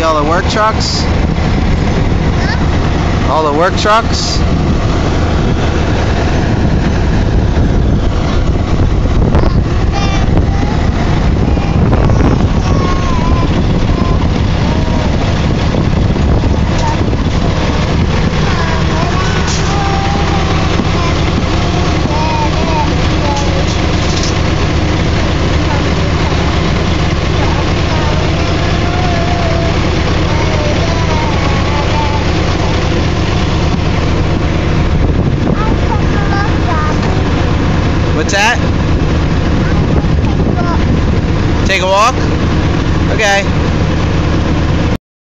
all the work trucks? All the work trucks? What's that? Take a walk? Okay.